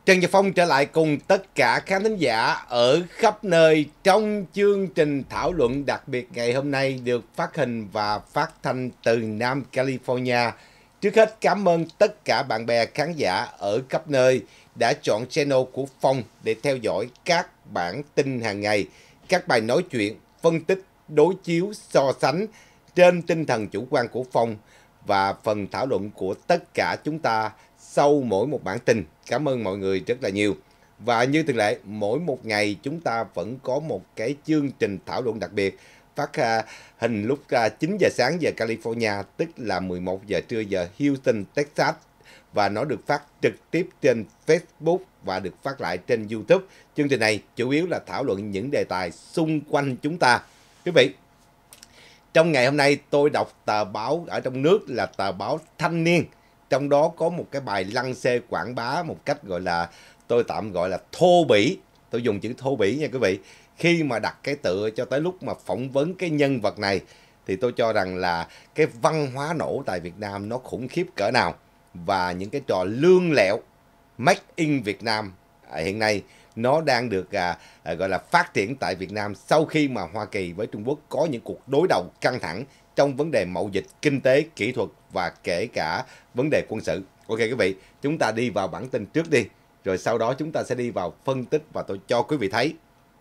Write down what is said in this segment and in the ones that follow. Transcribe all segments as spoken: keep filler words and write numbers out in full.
Trần Nhật Phong trở lại cùng tất cả khán thính giả ở khắp nơi trong chương trình thảo luận đặc biệt ngày hôm nay được phát hình và phát thanh từ Nam California. Trước hết cảm ơn tất cả bạn bè khán giả ở khắp nơi đã chọn channel của Phong để theo dõi các bản tin hàng ngày, các bài nói chuyện, phân tích, đối chiếu, so sánh trên tinh thần chủ quan của Phong và phần thảo luận của tất cả chúng ta sau mỗi một bản tin. Cảm ơn mọi người rất là nhiều. Và như thường lệ, mỗi một ngày chúng ta vẫn có một cái chương trình thảo luận đặc biệt phát uh, hình lúc uh, chín giờ sáng giờ California, tức là mười một giờ trưa giờ Houston, Texas. Và nó được phát trực tiếp trên Facebook và được phát lại trên YouTube. Chương trình này chủ yếu là thảo luận những đề tài xung quanh chúng ta. Quý vị, trong ngày hôm nay tôi đọc tờ báo ở trong nước là tờ báo Thanh Niên. Trong đó có một cái bài lăng xê quảng bá một cách gọi là, tôi tạm gọi là thô bỉ. Tôi dùng chữ thô bỉ nha quý vị. Khi mà đặt cái tựa cho tới lúc mà phỏng vấn cái nhân vật này thì tôi cho rằng là cái văn hóa nổ tại Việt Nam nó khủng khiếp cỡ nào. Và những cái trò lương lẹo Make in Việt Nam à, hiện nay nó đang được à, à, gọi là phát triển tại Việt Nam sau khi mà Hoa Kỳ với Trung Quốc có những cuộc đối đầu căng thẳng trong vấn đề mậu dịch, kinh tế, kỹ thuật và kể cả vấn đề quân sự. Ok quý vị, chúng ta đi vào bản tin trước đi, rồi sau đó chúng ta sẽ đi vào phân tích và tôi cho quý vị thấy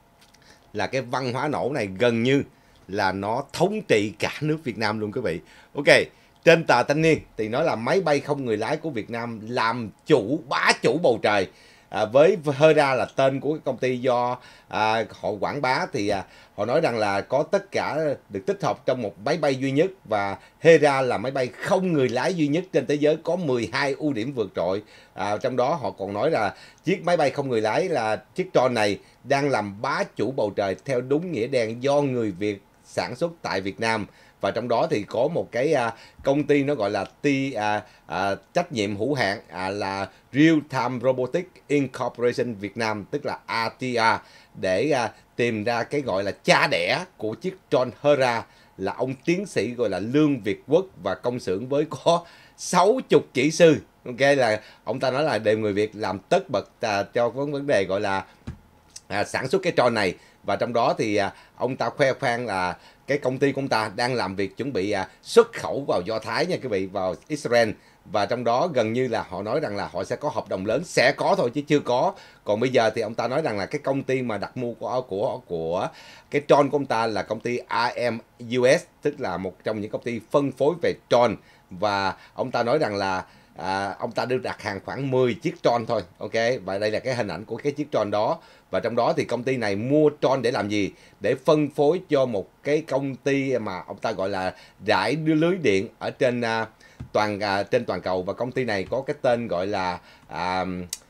là cái văn hóa nổ này gần như là nó thống trị cả nước Việt Nam luôn quý vị. Ok, trên tờ Thanh Niên thì nói là máy bay không người lái của Việt Nam làm chủ, bá chủ bầu trời. À, với Hera là tên của cái công ty do à, họ quảng bá thì à, họ nói rằng là có tất cả được tích hợp trong một máy bay duy nhất, và Hera là máy bay không người lái duy nhất trên thế giới có mười hai ưu điểm vượt trội. À, trong đó họ còn nói là chiếc máy bay không người lái là chiếc drone này đang làm bá chủ bầu trời theo đúng nghĩa đen do người Việt sản xuất tại Việt Nam. Và trong đó thì có một cái à, công ty nó gọi là ti, à, à, trách nhiệm hữu hạn à, là Real Time Robotics Incorporation Việt Nam, tức là a tê rờ, để à, tìm ra cái gọi là cha đẻ của chiếc drone Hera là ông tiến sĩ gọi là Lương Việt Quốc, và công xưởng với có sáu mươi kỹ sư. Ok, là ông ta nói là đều người Việt làm tất bật à, cho vấn đề gọi là à, sản xuất cái drone này. Và trong đó thì à, ông ta khoe khoang là cái công ty của ông ta đang làm việc chuẩn bị à, xuất khẩu vào Do Thái nha quý vị, vào Israel. Và trong đó gần như là họ nói rằng là họ sẽ có hợp đồng lớn, sẽ có thôi chứ chưa có. Còn bây giờ thì ông ta nói rằng là cái công ty mà đặt mua của của của cái drone của ông ta là công ty i em u ét, tức là một trong những công ty phân phối về drone. Và ông ta nói rằng là à, ông ta đưa đặt hàng khoảng mười chiếc drone thôi. Ok, và đây là cái hình ảnh của cái chiếc drone đó. Và trong đó thì công ty này mua drone để làm gì? Để phân phối cho một cái công ty mà ông ta gọi là rải lưới điện ở trên uh, toàn uh, trên toàn cầu. Và công ty này có cái tên gọi là uh,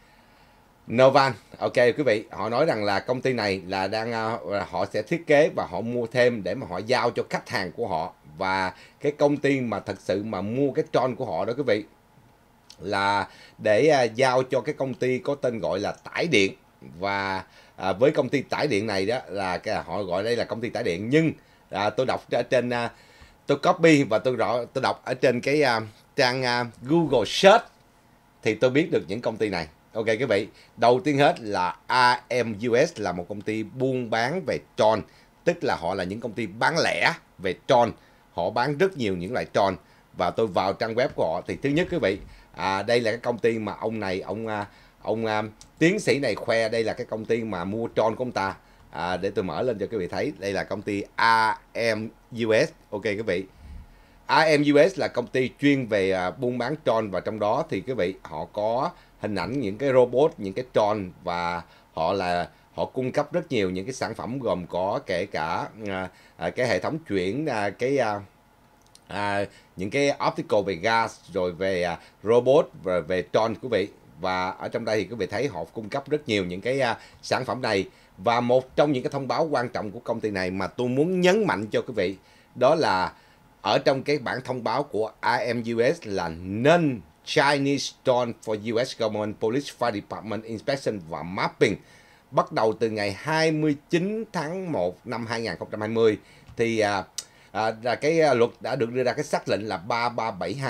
Novan. Ok quý vị, họ nói rằng là công ty này là đang uh, họ sẽ thiết kế và họ mua thêm để mà họ giao cho khách hàng của họ. Và cái công ty mà thật sự mà mua cái drone của họ đó quý vị là để uh, giao cho cái công ty có tên gọi là Tải Điện. Và à, với công ty Tải Điện này đó là cái, họ gọi đây là công ty Tải Điện, nhưng à, tôi đọc ở trên à, tôi copy và tôi rõ tôi đọc ở trên cái à, trang à, Google Search thì tôi biết được những công ty này. Ok quý vị, đầu tiên hết là i em u ét là một công ty buôn bán về drone, tức là họ là những công ty bán lẻ về drone, họ bán rất nhiều những loại drone. Và tôi vào trang web của họ thì thứ nhất quý vị, à, đây là cái công ty mà ông này ông à, ông uh, tiến sĩ này khoe đây là cái công ty mà mua drone của ông ta. À, để tôi mở lên cho quý vị thấy, đây là công ty i em u ét. Ok quý vị, i em u ét là công ty chuyên về uh, buôn bán drone, và trong đó thì quý vị họ có hình ảnh những cái robot, những cái drone, và họ là họ cung cấp rất nhiều những cái sản phẩm gồm có kể cả uh, uh, cái hệ thống chuyển uh, cái uh, uh, những cái optical về gas, rồi về uh, robot và về drone quý vị. Và ở trong đây thì quý vị thấy họ cung cấp rất nhiều những cái uh, sản phẩm này. Và một trong những cái thông báo quan trọng của công ty này mà tôi muốn nhấn mạnh cho quý vị, đó là ở trong cái bản thông báo của i em u ét là Non-Chinese Drone for u ét Government Police Fire Department Inspection và Mapping. Bắt đầu từ ngày hai mươi chín tháng một năm hai nghìn không trăm hai mươi thì uh, uh, là cái luật đã được đưa ra cái xác lệnh là ba ba bảy hai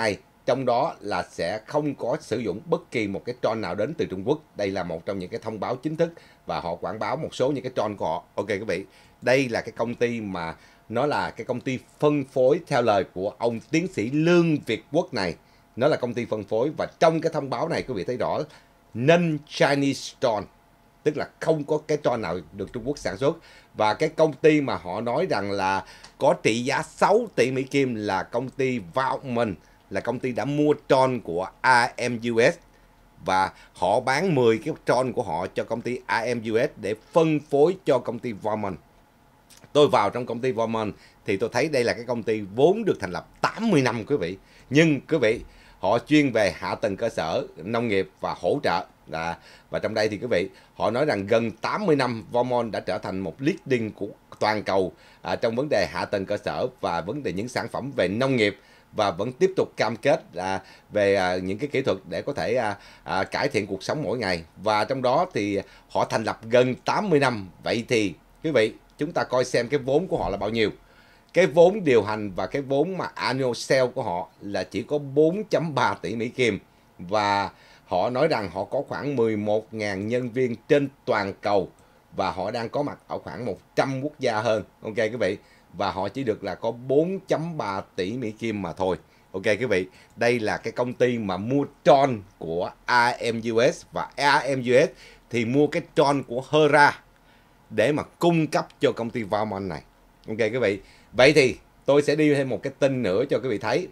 trong đó là sẽ không có sử dụng bất kỳ một cái tron nào đến từ Trung Quốc. Đây là một trong những cái thông báo chính thức và họ quảng báo một số những cái tron của họ. Ok quý vị, đây là cái công ty mà nó là cái công ty phân phối theo lời của ông tiến sĩ Lương Việt Quốc này. Nó là công ty phân phối và trong cái thông báo này quý vị thấy rõ non-Chinese tron, tức là không có cái tron nào được Trung Quốc sản xuất. Và cái công ty mà họ nói rằng là có trị giá sáu tỷ Mỹ Kim là công ty Valmont, là công ty đã mua tron của a em u ét và họ bán mười cái tron của họ cho công ty a em u ét để phân phối cho công ty Valmont. Tôi vào trong công ty Valmont thì tôi thấy đây là cái công ty vốn được thành lập tám mươi năm quý vị. Nhưng quý vị, họ chuyên về hạ tầng cơ sở, nông nghiệp và hỗ trợ. Và, và trong đây thì quý vị, họ nói rằng gần tám mươi năm Valmont đã trở thành một leading của toàn cầu à, trong vấn đề hạ tầng cơ sở và vấn đề những sản phẩm về nông nghiệp, và vẫn tiếp tục cam kết à, về à, những cái kỹ thuật để có thể à, à, cải thiện cuộc sống mỗi ngày. Và trong đó thì họ thành lập gần tám mươi năm. Vậy thì quý vị, chúng ta coi xem cái vốn của họ là bao nhiêu. Cái vốn điều hành và cái vốn mà annual sale của họ là chỉ có bốn phẩy ba tỷ Mỹ Kim. Và họ nói rằng họ có khoảng mười một nghìn nhân viên trên toàn cầu và họ đang có mặt ở khoảng một trăm quốc gia hơn. Ok quý vị. Và họ chỉ được là có bốn phẩy ba tỷ Mỹ Kim mà thôi. Ok quý vị. Đây là cái công ty mà mua tron của a em u ét và a em u ét thì mua cái tron của Hera để mà cung cấp cho công ty Valmont này. Ok quý vị. Vậy thì tôi sẽ đi thêm một cái tin nữa cho quý vị thấy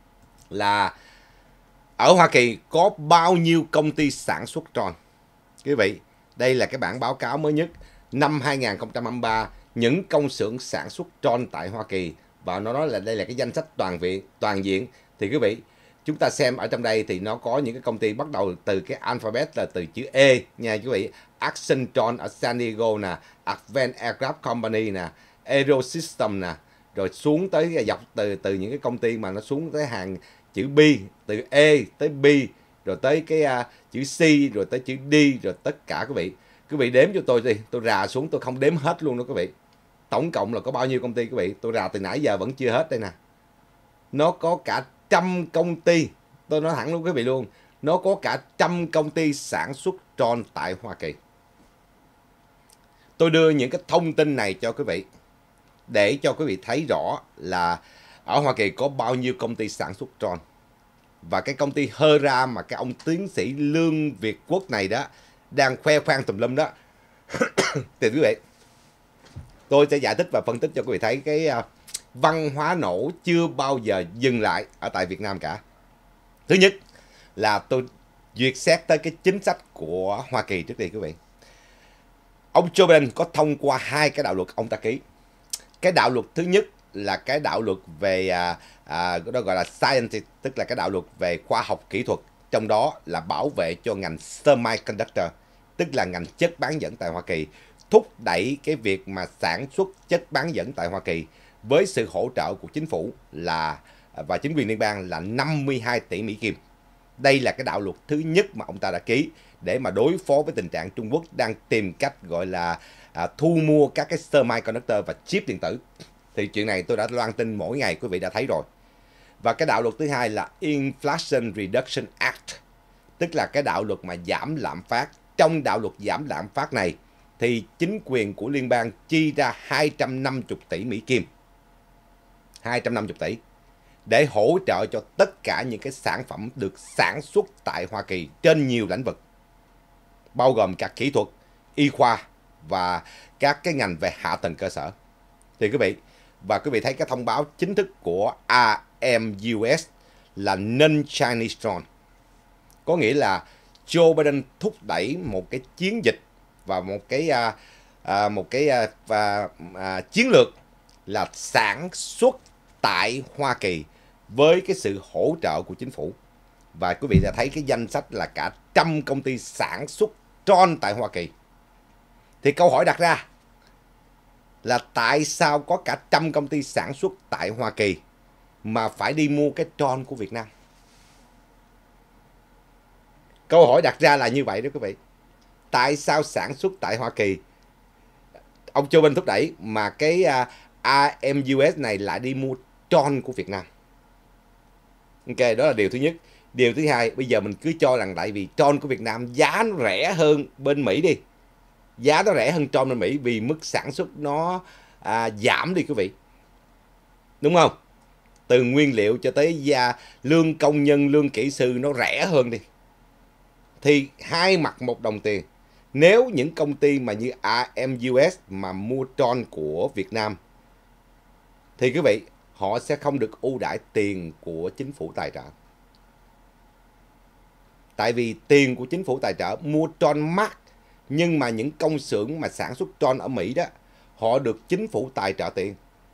là ở Hoa Kỳ có bao nhiêu công ty sản xuất tron. Quý vị, đây là cái bản báo cáo mới nhất năm hai nghìn không trăm hai mươi ba, những công xưởng sản xuất tron tại Hoa Kỳ, và nó nói là đây là cái danh sách toàn viện toàn diện. Thì quý vị, chúng ta xem ở trong đây thì nó có những cái công ty bắt đầu từ cái alphabet là từ chữ E nha quý vị. Accentron ở San Diego nè, Advanced Aircraft Company nè, Aerosystem nè, rồi xuống tới dọc từ từ những cái công ty mà nó xuống tới hàng chữ B, từ E tới B, rồi tới cái uh, chữ C, rồi tới chữ D, rồi tất cả quý vị. Quý vị đếm cho tôi đi, tôi rà xuống tôi không đếm hết luôn đó quý vị. Tổng cộng là có bao nhiêu công ty quý vị? Tôi rà từ nãy giờ vẫn chưa hết đây nè. Nó có cả trăm công ty, tôi nói thẳng luôn quý vị luôn, nó có cả trăm công ty sản xuất tron tại Hoa Kỳ. Tôi đưa những cái thông tin này cho quý vị để cho quý vị thấy rõ là ở Hoa Kỳ có bao nhiêu công ty sản xuất tron. Và cái công ty Hera mà cái ông tiến sĩ Lương Việt Quốc này đó đang khoe khoang tùm lum đó thì quý vị, tôi sẽ giải thích và phân tích cho quý vị thấy cái uh, văn hóa nổ chưa bao giờ dừng lại ở tại Việt Nam cả. Thứ nhất là tôi duyệt xét tới cái chính sách của Hoa Kỳ trước đây quý vị. Ông Joe Biden có thông qua hai cái đạo luật ông ta ký. Cái đạo luật thứ nhất là cái đạo luật về à, à, đó gọi là science, tức là cái đạo luật về khoa học kỹ thuật, trong đó là bảo vệ cho ngành semiconductor, tức là ngành chất bán dẫn tại Hoa Kỳ, thúc đẩy cái việc mà sản xuất chất bán dẫn tại Hoa Kỳ với sự hỗ trợ của chính phủ là và chính quyền liên bang là năm mươi hai tỷ Mỹ Kim. Đây là cái đạo luật thứ nhất mà ông ta đã ký để mà đối phó với tình trạng Trung Quốc đang tìm cách gọi là à, thu mua các cái semiconductor và chip điện tử. Thì chuyện này tôi đã loan tin mỗi ngày, quý vị đã thấy rồi. Và cái đạo luật thứ hai là Inflation Reduction Act, tức là cái đạo luật mà giảm lạm phát. Trong đạo luật giảm lạm phát này thì chính quyền của liên bang chi ra hai trăm năm mươi tỷ Mỹ Kim. hai trăm năm mươi tỷ để hỗ trợ cho tất cả những cái sản phẩm được sản xuất tại Hoa Kỳ trên nhiều lĩnh vực, bao gồm các kỹ thuật, y khoa và các cái ngành về hạ tầng cơ sở. Thì quý vị, và quý vị thấy cái thông báo chính thức của a em u ét là non-Chinese tron. Có nghĩa là Joe Biden thúc đẩy một cái chiến dịch và một cái à, à, một cái à, và, à, chiến lược là sản xuất tại Hoa Kỳ với cái sự hỗ trợ của chính phủ. Và quý vị đã thấy cái danh sách là cả trăm công ty sản xuất tron tại Hoa Kỳ. Thì câu hỏi đặt ra là tại sao có cả trăm công ty sản xuất tại Hoa Kỳ mà phải đi mua cái tron của Việt Nam? Câu hỏi đặt ra là như vậy đó quý vị. Tại sao sản xuất tại Hoa Kỳ, ông Joe Biden thúc đẩy, mà cái uh, a em u ét này lại đi mua tron của Việt Nam? Ok, đó là điều thứ nhất. Điều thứ hai, bây giờ mình cứ cho rằng tại vì tron của Việt Nam giá nó rẻ hơn bên Mỹ đi. Giá nó rẻ hơn tron bên Mỹ vì mức sản xuất nó à, giảm đi quý vị. Đúng không? Từ nguyên liệu cho tới gia lương công nhân, lương kỹ sư nó rẻ hơn đi. Thì hai mặt một đồng tiền. Nếu những công ty mà như a em u ét mà mua tron của Việt Nam thì quý vị, họ sẽ không được ưu đãi tiền của chính phủ tài trợ. Tại vì tiền của chính phủ tài trợ mua tron mắc, nhưng mà những công xưởng mà sản xuất tron ở Mỹ đó, họ được chính phủ tài trợ tiền.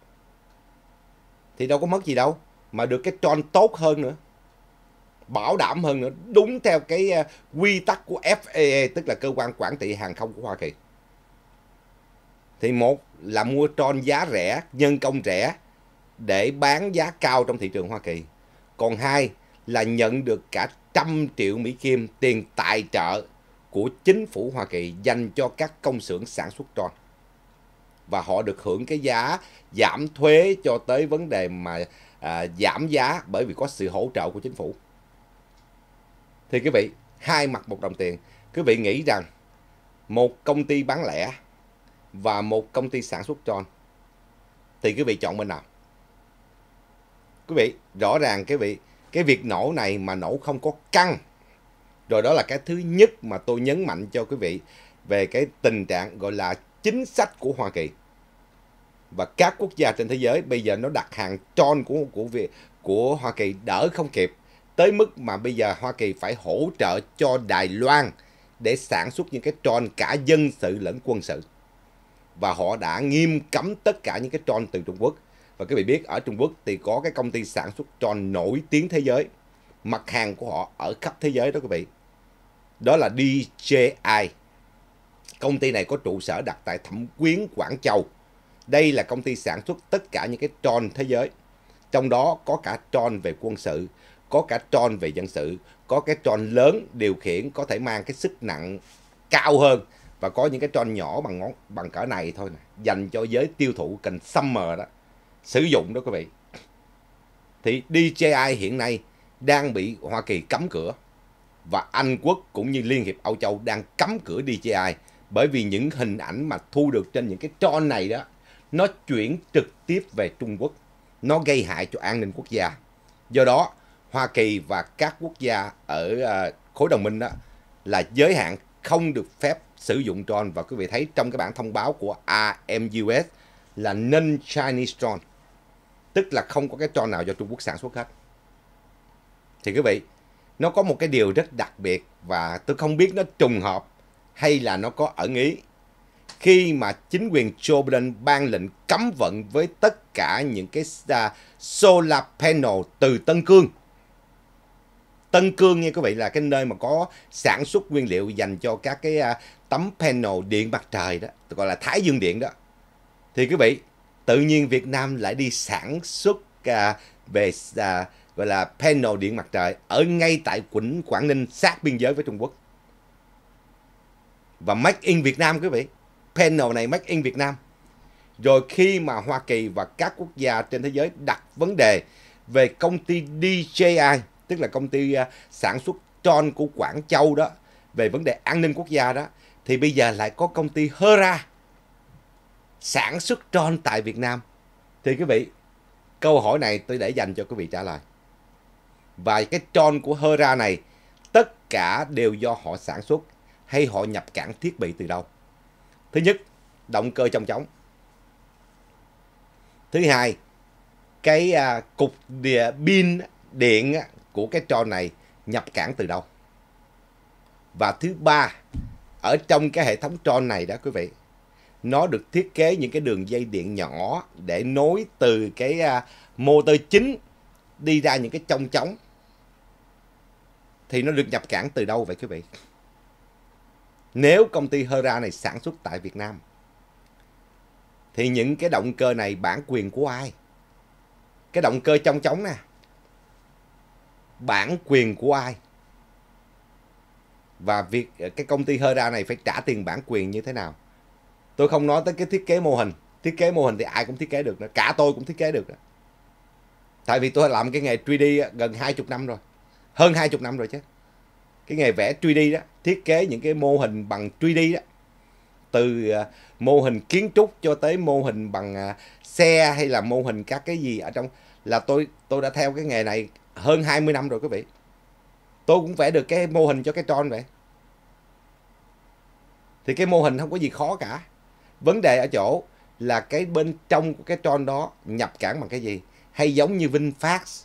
Thì đâu có mất gì đâu, mà được cái tron tốt hơn nữa, bảo đảm hơn nữa, đúng theo cái uh, quy tắc của ép a a, tức là cơ quan quản trị hàng không của Hoa Kỳ. Thì một là mua tron giá rẻ, nhân công rẻ để bán giá cao trong thị trường Hoa Kỳ. Còn hai là nhận được cả trăm triệu Mỹ Kim tiền tài trợ của chính phủ Hoa Kỳ dành cho các công xưởng sản xuất tron. Và họ được hưởng cái giá giảm thuế cho tới vấn đề mà à, giảm giá bởi vì có sự hỗ trợ của chính phủ. Thì quý vị, hai mặt một đồng tiền. Quý vị nghĩ rằng một công ty bán lẻ và một công ty sản xuất tron thì quý vị chọn bên nào? Quý vị, rõ ràng quý vị, cái việc nổ này mà nổ không có căng. Rồi đó là cái thứ nhất mà tôi nhấn mạnh cho quý vị về cái tình trạng gọi là chính sách của Hoa Kỳ. Và các quốc gia trên thế giới bây giờ nó đặt hàng tron của, của, của, của Hoa Kỳ đỡ không kịp. Tới mức mà bây giờ Hoa Kỳ phải hỗ trợ cho Đài Loan để sản xuất những cái tron cả dân sự lẫn quân sự. Và họ đã nghiêm cấm tất cả những cái tron từ Trung Quốc. Và quý vị biết ở Trung Quốc thì có cái công ty sản xuất tron nổi tiếng thế giới. Mặt hàng của họ ở khắp thế giới đó quý vị. Đó là đê gi i. Công ty này có trụ sở đặt tại Thẩm Quyến, Quảng Châu. Đây là công ty sản xuất tất cả những cái tron thế giới. Trong đó có cả tron về quân sự, có cả tron về dân sự, có cái tron lớn điều khiển có thể mang cái sức nặng cao hơn, và có những cái tron nhỏ bằng ngón bằng cỡ này thôi nè, dành cho giới tiêu thụ consumer đó sử dụng đó quý vị. Thì đê gi i hiện nay đang bị Hoa Kỳ cấm cửa, và Anh Quốc cũng như Liên hiệp Âu Châu đang cấm cửa đê gi i, bởi vì những hình ảnh mà thu được trên những cái tron này đó, nó chuyển trực tiếp về Trung Quốc, nó gây hại cho an ninh quốc gia. Do đó Hoa Kỳ và các quốc gia ở uh, khối đồng minh đó là giới hạn không được phép sử dụng tron. Và quý vị thấy trong cái bản thông báo của a em u ét là non-Chinese tron, tức là không có cái tron nào do Trung Quốc sản xuất hết. Thì quý vị, nó có một cái điều rất đặc biệt, và tôi không biết nó trùng hợp hay là nó có ẩn ý. Khi mà chính quyền Joe Biden ban lệnh cấm vận với tất cả những cái uh, solar panel từ Tân Cương. Tân Cương nha quý vị, là cái nơi mà có sản xuất nguyên liệu dành cho các cái uh, tấm panel điện mặt trời đó, gọi là Thái Dương Điện đó. Thì quý vị, tự nhiên Việt Nam lại đi sản xuất uh, về uh, gọi là panel điện mặt trời ở ngay tại tỉnh Quảng Ninh, sát biên giới với Trung Quốc. Và make in Việt Nam quý vị. Panel này make in Việt Nam. Rồi khi mà Hoa Kỳ và các quốc gia trên thế giới đặt vấn đề về công ty đê gi i, tức là công ty uh, sản xuất tron của Quảng Châu đó, về vấn đề an ninh quốc gia đó, thì bây giờ lại có công ty hơ ra sản xuất tron tại Việt Nam. Thì quý vị, câu hỏi này tôi để dành cho quý vị trả lời. Và cái tron của hơ ra này tất cả đều do họ sản xuất hay họ nhập cảng thiết bị từ đâu? Thứ nhất, động cơ trong trống. Thứ hai, cái uh, cục địa, pin điện của cái tron này nhập cảng từ đâu? Và thứ ba, ở trong cái hệ thống tron này đó quý vị, nó được thiết kế những cái đường dây điện nhỏ để nối từ cái uh, motor chính đi ra những cái trong trống. Thì nó được nhập cảng từ đâu vậy quý vị? Nếu công ty hơ ra này sản xuất tại Việt Nam thì những cái động cơ này bản quyền của ai? Cái động cơ trong trống nè, bản quyền của ai? Và việc cái công ty hơ ra này phải trả tiền bản quyền như thế nào? Tôi không nói tới cái thiết kế mô hình. Thiết kế mô hình thì ai cũng thiết kế được đó. Cả tôi cũng thiết kế được đó. Tại vì tôi làm cái nghề ba D gần hai mươi năm rồi. Hơn hai mươi năm rồi chứ. Cái nghề vẽ ba D đó, thiết kế những cái mô hình bằng ba D đó. Từ uh, mô hình kiến trúc cho tới mô hình bằng uh, xe hay là mô hình các cái gì ở trong, là tôi tôi đã theo cái nghề này hơn hai mươi năm rồi quý vị. Tôi cũng vẽ được cái mô hình cho cái Tron vậy. Thì cái mô hình không có gì khó cả. Vấn đề ở chỗ là cái bên trong của cái Tron đó nhập cảng bằng cái gì. Hay giống như VinFast,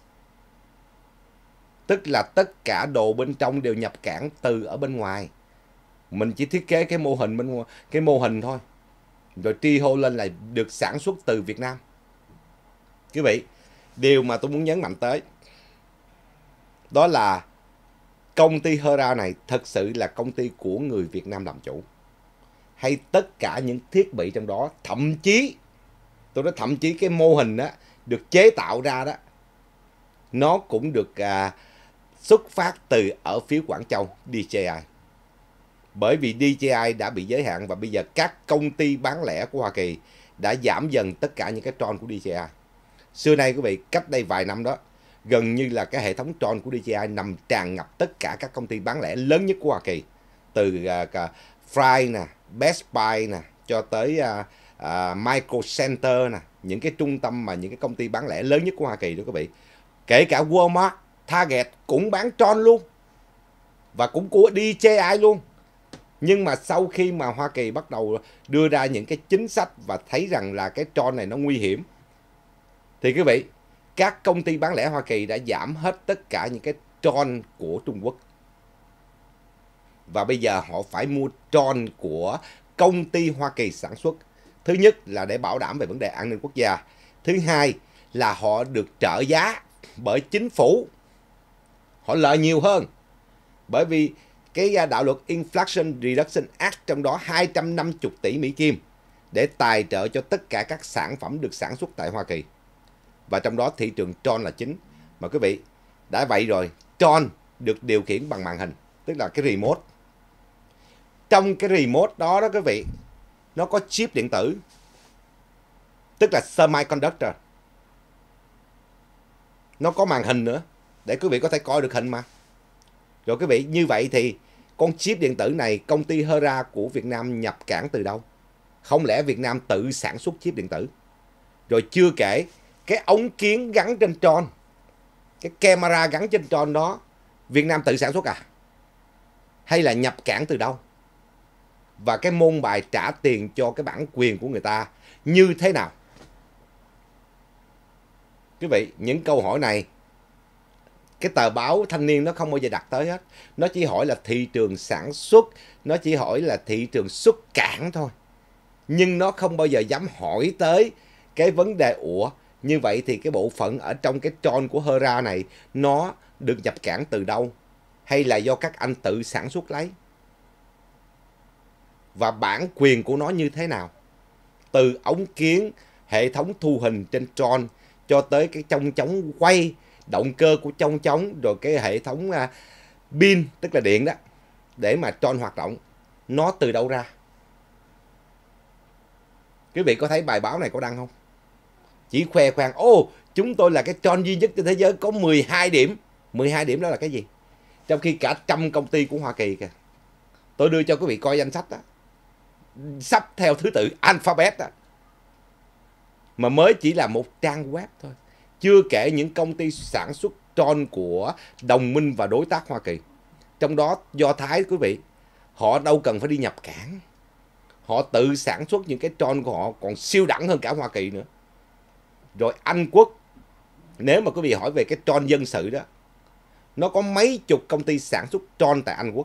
tức là tất cả đồ bên trong đều nhập cảng từ ở bên ngoài. Mình chỉ thiết kế cái mô hình bên ngoài, cái mô hình thôi. Rồi tri hô lên là được sản xuất từ Việt Nam. Quý vị, điều mà tôi muốn nhấn mạnh tới đó là công ty Hera này thật sự là công ty của người Việt Nam làm chủ. Hay tất cả những thiết bị trong đó, thậm chí tôi nói thậm chí cái mô hình đó được chế tạo ra đó, nó cũng được à, xuất phát từ ở phía Quảng Châu, đê gi i. Bởi vì đê gi i đã bị giới hạn và bây giờ các công ty bán lẻ của Hoa Kỳ đã giảm dần tất cả những cái Tron của đê gi i. Xưa nay quý vị, cách đây vài năm đó, gần như là cái hệ thống Tron của đê gi i nằm tràn ngập tất cả các công ty bán lẻ lớn nhất của Hoa Kỳ. Từ uh, Fry nè, Best Buy nè, cho tới uh, uh, Micro Center nè, những cái trung tâm mà những cái công ty bán lẻ lớn nhất của Hoa Kỳ đó quý vị. Kể cả Walmart, Target cũng bán Tron luôn. Và cũng của đê gi i luôn. Nhưng mà sau khi mà Hoa Kỳ bắt đầu đưa ra những cái chính sách và thấy rằng là cái Tron này nó nguy hiểm, thì quý vị, các công ty bán lẻ Hoa Kỳ đã giảm hết tất cả những cái Tron của Trung Quốc. Và bây giờ họ phải mua Tron của công ty Hoa Kỳ sản xuất. Thứ nhất là để bảo đảm về vấn đề an ninh quốc gia. Thứ hai là họ được trợ giá bởi chính phủ. Họ lợi nhiều hơn. Bởi vì cái đạo luật Inflation Reduction Act trong đó hai trăm năm mươi tỷ Mỹ Kim để tài trợ cho tất cả các sản phẩm được sản xuất tại Hoa Kỳ. Và trong đó thị trường Tron là chính. Mà quý vị, đã vậy rồi, Tron được điều khiển bằng màn hình, tức là cái remote. Trong cái remote đó đó quý vị, nó có chip điện tử, tức là semiconductor. Nó có màn hình nữa, để quý vị có thể coi được hình mà. Rồi quý vị, như vậy thì con chip điện tử này công ty Hera của Việt Nam nhập cảng từ đâu? Không lẽ Việt Nam tự sản xuất chip điện tử? Rồi chưa kể, cái ống kiến gắn trên Tron, cái camera gắn trên Tron đó, Việt Nam tự sản xuất à? Hay là nhập cảng từ đâu? Và cái môn bài trả tiền cho cái bản quyền của người ta như thế nào? Quý vị, những câu hỏi này cái tờ báo Thanh Niên nó không bao giờ đặt tới hết. Nó chỉ hỏi là thị trường sản xuất, nó chỉ hỏi là thị trường xuất cảng thôi. Nhưng nó không bao giờ dám hỏi tới cái vấn đề ủa, như vậy thì cái bộ phận ở trong cái Tron của Hera này nó được nhập cảng từ đâu? Hay là do các anh tự sản xuất lấy? Và bản quyền của nó như thế nào? Từ ống kiến, hệ thống thu hình trên Tron cho tới cái chong chóng quay, động cơ của chong chóng, rồi cái hệ thống uh, pin, tức là điện đó, để mà Tron hoạt động, nó từ đâu ra? Quý vị có thấy bài báo này có đăng không? Chỉ khoe khoang, ô, chúng tôi là cái Tron duy nhất trên thế giới có mười hai điểm. mười hai điểm đó là cái gì? Trong khi cả trăm công ty của Hoa Kỳ kìa. Tôi đưa cho quý vị coi danh sách đó. Sắp theo thứ tự alphabet đó. Mà mới chỉ là một trang web thôi. Chưa kể những công ty sản xuất Tron của đồng minh và đối tác Hoa Kỳ. Trong đó Do Thái quý vị, họ đâu cần phải đi nhập cảng. Họ tự sản xuất những cái Tron của họ còn siêu đẳng hơn cả Hoa Kỳ nữa. Rồi Anh Quốc, nếu mà quý vị hỏi về cái Tron dân sự đó, nó có mấy chục công ty sản xuất Tron tại Anh Quốc.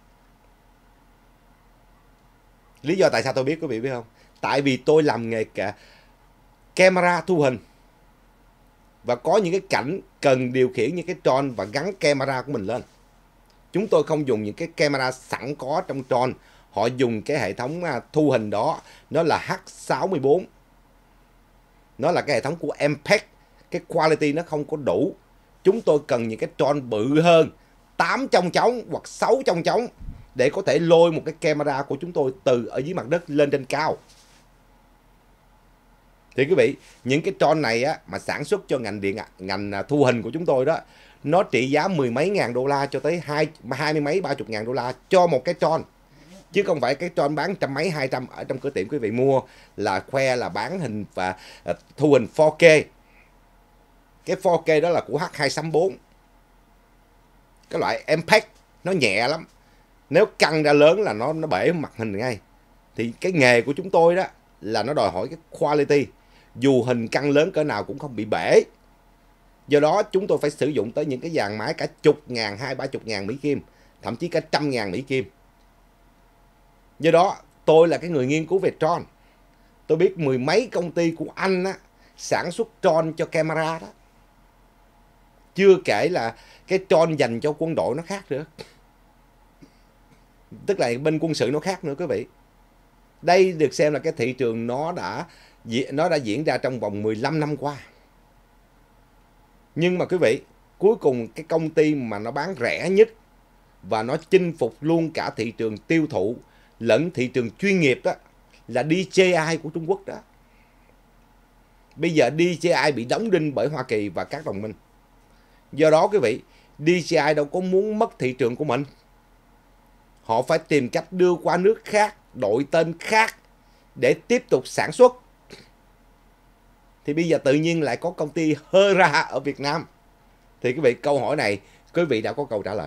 Lý do tại sao tôi biết quý vị biết không? Tại vì tôi làm nghề cả camera thu hình. Và có những cái cảnh cần điều khiển những cái Tron và gắn camera của mình lên. Chúng tôi không dùng những cái camera sẵn có trong Tron. Họ dùng cái hệ thống thu hình đó, nó là H sáu mươi bốn. Nó là cái hệ thống của em pê e xê. Cái quality nó không có đủ. Chúng tôi cần những cái Tron bự hơn, tám trong trống hoặc sáu trong trống, để có thể lôi một cái camera của chúng tôi từ ở dưới mặt đất lên trên cao. Thì quý vị, những cái drone này á, mà sản xuất cho ngành điện ngành thu hình của chúng tôi đó, nó trị giá mười mấy ngàn đô la cho tới hai hai mươi mấy ba chục ngàn đô la cho một cái drone, chứ không phải cái drone bán trăm mấy hai trăm ở trong cửa tiệm quý vị mua là khoe là bán hình và uh, thu hình four K. Cái four K đó là của H hai sáu bốn, cái loại Impact, nó nhẹ lắm, nếu căng ra lớn là nó nó bể mặt hình ngay. Thì cái nghề của chúng tôi đó là nó đòi hỏi cái quality, dù hình căng lớn cỡ nào cũng không bị bể. Do đó chúng tôi phải sử dụng tới những cái dàn máy cả chục ngàn, hai ba chục ngàn Mỹ Kim, thậm chí cả trăm ngàn Mỹ Kim. Do đó tôi là cái người nghiên cứu về drone, tôi biết mười mấy công ty của Anh á, sản xuất drone cho camera đó. Chưa kể là cái drone dành cho quân đội nó khác nữa, tức là bên quân sự nó khác nữa quý vị. Đây được xem là cái thị trường nó đã nó đã diễn ra trong vòng mười lăm năm qua. Nhưng mà quý vị, cuối cùng cái công ty mà nó bán rẻ nhất và nó chinh phục luôn cả thị trường tiêu thụ lẫn thị trường chuyên nghiệp đó là D J I của Trung Quốc đó. Bây giờ D J I bị đóng đinh bởi Hoa Kỳ và các đồng minh. Do đó quý vị, D J I đâu có muốn mất thị trường của mình. Họ phải tìm cách đưa qua nước khác, đổi tên khác để tiếp tục sản xuất. Thì bây giờ tự nhiên lại có công ty Hera ở Việt Nam. Thì quý vị, câu hỏi này quý vị đã có câu trả lời.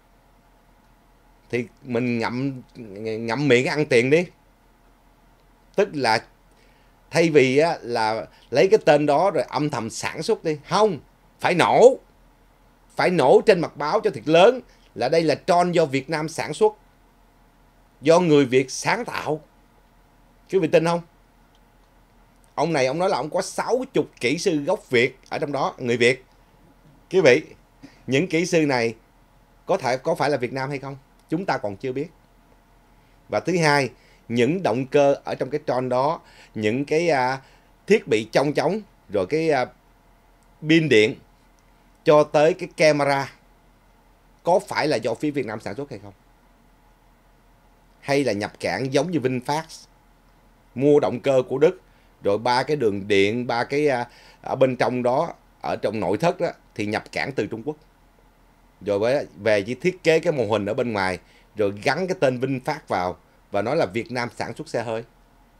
Thì mình ngậm ngậm miệng ăn tiền đi. Tức là thay vì á, là lấy cái tên đó rồi âm thầm sản xuất đi. Không, phải nổ. Phải nổ trên mặt báo cho thiệt lớn là đây là drone do Việt Nam sản xuất, do người Việt sáng tạo. Quý vị tin không? Ông này ông nói là ông có sáu mươi kỹ sư gốc Việt ở trong đó, người Việt. Quý vị, những kỹ sư này có thể có phải là Việt Nam hay không? Chúng ta còn chưa biết. Và thứ hai, những động cơ ở trong cái drone đó, những cái uh, thiết bị trong chóng, rồi cái uh, pin điện cho tới cái camera, có phải là do phía Việt Nam sản xuất hay không? Hay là nhập cảng giống như VinFast, mua động cơ của Đức, rồi ba cái đường điện, ba cái uh, ở bên trong đó, ở trong nội thất đó, thì nhập cảng từ Trung Quốc. Rồi về chỉ thiết kế cái mô hình ở bên ngoài, rồi gắn cái tên VinFast vào và nói là Việt Nam sản xuất xe hơi.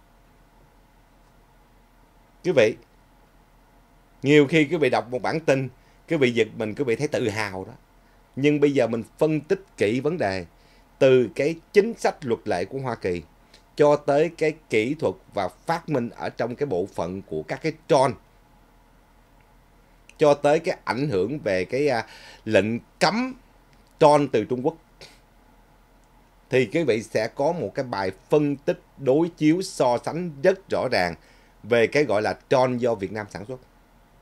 Quý vị, nhiều khi quý vị đọc một bản tin, quý vị giật mình, quý vị thấy tự hào đó. Nhưng bây giờ mình phân tích kỹ vấn đề, từ cái chính sách luật lệ của Hoa Kỳ cho tới cái kỹ thuật và phát minh ở trong cái bộ phận của các cái drone, cho tới cái ảnh hưởng về cái uh, lệnh cấm drone từ Trung Quốc, thì quý vị sẽ có một cái bài phân tích đối chiếu so sánh rất rõ ràng về cái gọi là drone do Việt Nam sản xuất.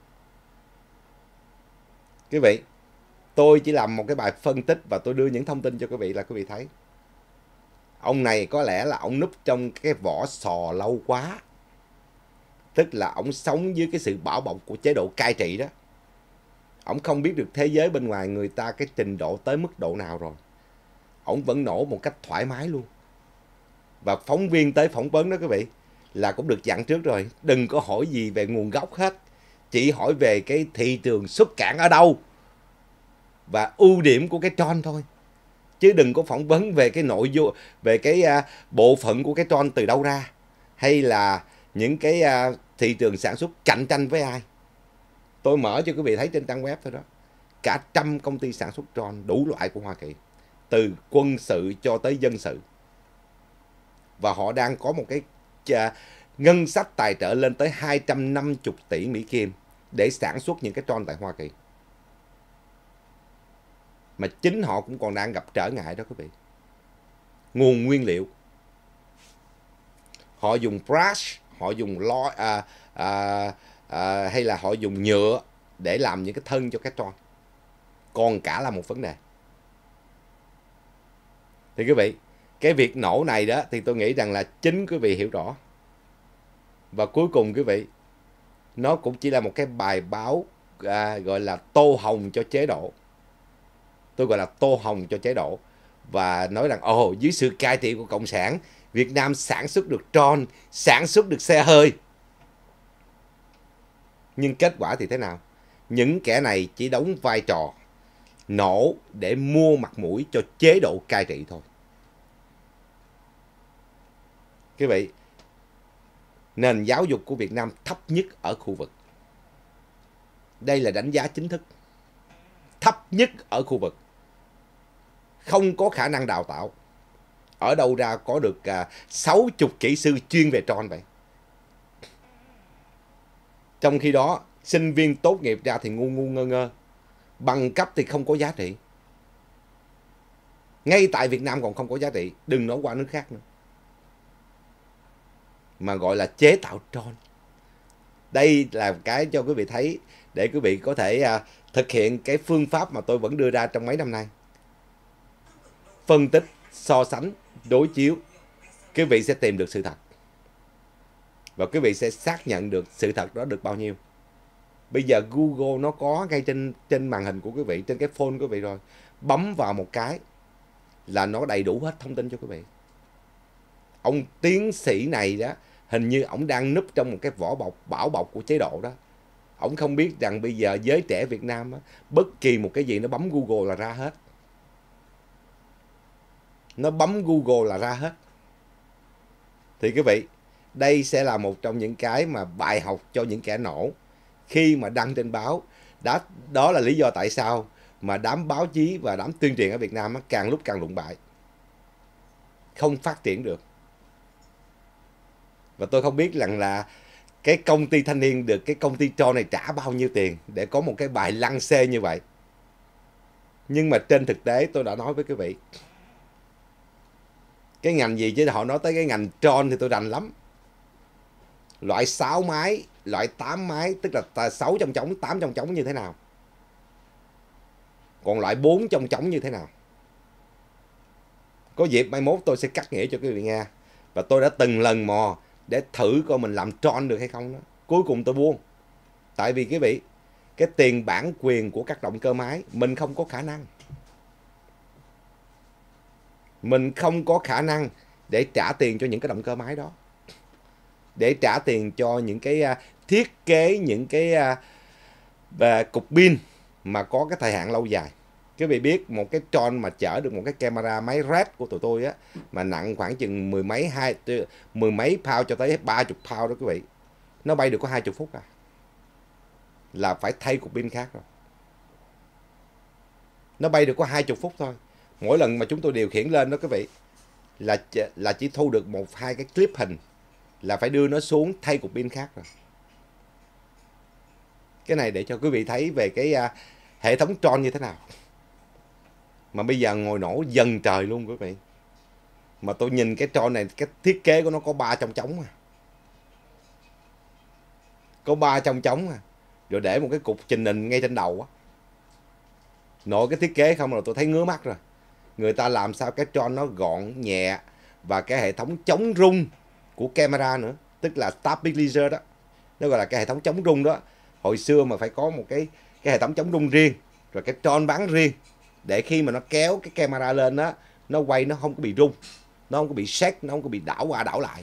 Quý vị, tôi chỉ làm một cái bài phân tích và tôi đưa những thông tin cho quý vị là quý vị thấy. Ông này có lẽ là ông núp trong cái vỏ sò lâu quá. Tức là ông sống dưới cái sự bảo bọc của chế độ cai trị đó. Ông không biết được thế giới bên ngoài người ta cái trình độ tới mức độ nào rồi. Ông vẫn nổ một cách thoải mái luôn. Và phóng viên tới phỏng vấn đó quý vị, là cũng được dặn trước rồi. Đừng có hỏi gì về nguồn gốc hết. Chỉ hỏi về cái thị trường xuất cảng ở đâu và ưu điểm của cái drone thôi. Chứ đừng có phỏng vấn về cái nội dung, về cái uh, bộ phận của cái drone từ đâu ra, hay là những cái uh, thị trường sản xuất cạnh tranh với ai. Tôi mở cho quý vị thấy trên trang web thôi đó. Cả trăm công ty sản xuất drone đủ loại của Hoa Kỳ, từ quân sự cho tới dân sự. Và họ đang có một cái uh, ngân sách tài trợ lên tới hai trăm năm mươi tỷ Mỹ Kim để sản xuất những cái drone tại Hoa Kỳ. Mà chính họ cũng còn đang gặp trở ngại đó quý vị. Nguồn nguyên liệu. Họ dùng brass, họ dùng lo, à, à, à, hay là họ dùng nhựa để làm những cái thân cho cái drone. Còn cả là một vấn đề. Thì quý vị, cái việc nổ này đó thì tôi nghĩ rằng là chính quý vị hiểu rõ. Và cuối cùng quý vị, nó cũng chỉ là một cái bài báo à, gọi là tô hồng cho chế độ. Tôi gọi là tô hồng cho chế độ. Và nói rằng, ồ, dưới sự cai trị của Cộng sản, Việt Nam sản xuất được drone, sản xuất được xe hơi. Nhưng kết quả thì thế nào? Những kẻ này chỉ đóng vai trò nổ để mua mặt mũi cho chế độ cai trị thôi. Quý vị, nền giáo dục của Việt Nam thấp nhất ở khu vực. Đây là đánh giá chính thức. Thấp nhất ở khu vực. Không có khả năng đào tạo. Ở đâu ra có được à, sáu mươi kỹ sư chuyên về tròn vậy? Trong khi đó, sinh viên tốt nghiệp ra thì ngu ngu ngơ ngơ. Bằng cấp thì không có giá trị. Ngay tại Việt Nam còn không có giá trị. Đừng nói qua nước khác nữa. Mà gọi là chế tạo drone. Đây là cái cho quý vị thấy để quý vị có thể à, thực hiện cái phương pháp mà tôi vẫn đưa ra trong mấy năm nay. Phân tích, so sánh, đối chiếu. Quý vị sẽ tìm được sự thật. Và quý vị sẽ xác nhận được sự thật đó được bao nhiêu. Bây giờ Google nó có ngay trên trên màn hình của quý vị, trên cái phone của quý vị rồi. Bấm vào một cái là nó đầy đủ hết thông tin cho quý vị. Ông tiến sĩ này đó, hình như ông đang núp trong một cái vỏ bọc, bảo bọc của chế độ đó. Ông không biết rằng bây giờ giới trẻ Việt Nam á, bất kỳ một cái gì nó bấm Google là ra hết. Nó bấm Google là ra hết. Thì quý vị, đây sẽ là một trong những cái mà bài học cho những kẻ nổ khi mà đăng trên báo. Đó, đó là lý do tại sao mà đám báo chí và đám tuyên truyền ở Việt Nam á, càng lúc càng lụng bại. Không phát triển được. Và tôi không biết rằng là cái công ty Thanh Niên được cái công ty Tron này trả bao nhiêu tiền để có một cái bài lăng xê như vậy. Nhưng mà trên thực tế tôi đã nói với quý vị, cái ngành gì chứ họ nói tới cái ngành Tron thì tôi rành lắm. Loại sáu máy, loại tám máy, tức là sáu trong trống, tám trong trống như thế nào. Còn loại bốn trong trống như thế nào. Có dịp mai mốt tôi sẽ cắt nghĩa cho quý vị nghe. Và tôi đã từng lần mò để thử coi mình làm Tron được hay không đó. Cuối cùng tôi buông. Tại vì quý vị, cái tiền bản quyền của các động cơ máy mình không có khả năng. Mình không có khả năng để trả tiền cho những cái động cơ máy đó. Để trả tiền cho những cái uh, thiết kế, những cái uh, cục pin mà có cái thời hạn lâu dài. Quý vị biết một cái Tron mà chở được một cái camera máy red của tụi tôi á, mà nặng khoảng chừng mười mấy hai mười mấy pound cho tới ba mươi pound đó quý vị. Nó bay được có hai mươi phút à. Là phải thay cục pin khác rồi. Nó bay được có hai mươi phút thôi. Mỗi lần mà chúng tôi điều khiển lên đó quý vị, là là chỉ thu được một hai cái clip hình, là phải đưa nó xuống thay cục pin khác rồi. Cái này để cho quý vị thấy về cái uh, hệ thống Tron như thế nào. Mà bây giờ ngồi nổ dần trời luôn quý vị. Mà tôi nhìn cái Tron này, cái thiết kế của nó có ba trong trống à. Có ba trong trống à. Rồi để một cái cục trình hình ngay trên đầu á. Nội cái thiết kế không là tôi thấy ngứa mắt rồi. Người ta làm sao cái Tron nó gọn, nhẹ. Và cái hệ thống chống rung của camera nữa. Tức là stabilizer đó. Nó gọi là cái hệ thống chống rung đó. Hồi xưa mà phải có một cái, cái hệ thống chống rung riêng. Rồi cái Tron bắn riêng. Để khi mà nó kéo cái camera lên đó, nó quay nó không có bị rung. Nó không có bị shake, nó không có bị đảo qua đảo lại.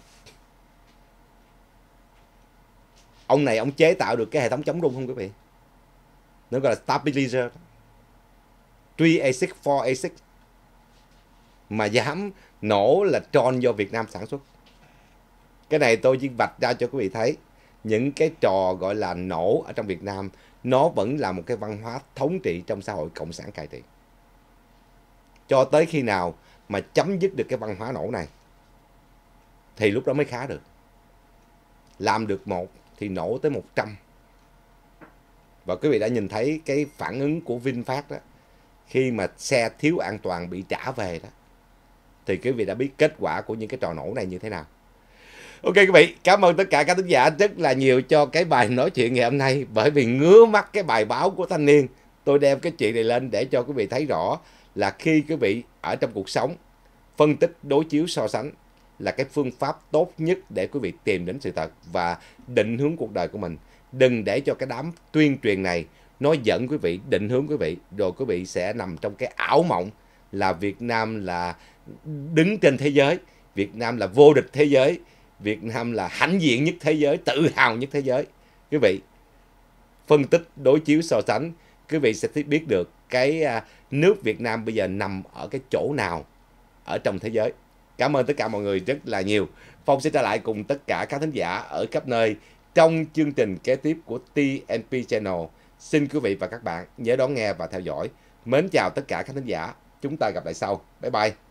Ông này ông chế tạo được cái hệ thống chống rung không quý vị? Nó gọi là stabilizer. ba a sáu, bốn a sáu. Mà dám nổ là Tron do Việt Nam sản xuất. Cái này tôi chỉ vạch ra cho quý vị thấy. Những cái trò gọi là nổ ở trong Việt Nam, nó vẫn là một cái văn hóa thống trị trong xã hội cộng sản cai trị. Cho tới khi nào mà chấm dứt được cái văn hóa nổ này, thì lúc đó mới khá được. Làm được một thì nổ tới một trăm. Và quý vị đã nhìn thấy cái phản ứng của VinFast đó. Khi mà xe thiếu an toàn bị trả về đó, thì quý vị đã biết kết quả của những cái trò nổ này như thế nào. Ok quý vị, cảm ơn tất cả các thính giả rất là nhiều cho cái bài nói chuyện ngày hôm nay. Bởi vì ngứa mắt cái bài báo của Thanh Niên, tôi đem cái chuyện này lên để cho quý vị thấy rõ là khi quý vị ở trong cuộc sống, phân tích, đối chiếu, so sánh là cái phương pháp tốt nhất để quý vị tìm đến sự thật và định hướng cuộc đời của mình. Đừng để cho cái đám tuyên truyền này nó dẫn quý vị, định hướng quý vị, rồi quý vị sẽ nằm trong cái ảo mộng là Việt Nam là đứng trên thế giới, Việt Nam là vô địch thế giới, Việt Nam là hãnh diện nhất thế giới, tự hào nhất thế giới. Quý vị, phân tích, đối chiếu, so sánh, quý vị sẽ biết được cái à, nước Việt Nam bây giờ nằm ở cái chỗ nào ở trong thế giới. Cảm ơn tất cả mọi người rất là nhiều. Phong sẽ trở lại cùng tất cả các thính giả ở khắp nơi trong chương trình kế tiếp của tê en pê Channel. Xin quý vị và các bạn nhớ đón nghe và theo dõi. Mến chào tất cả các thính giả. Chúng ta gặp lại sau. Bye bye.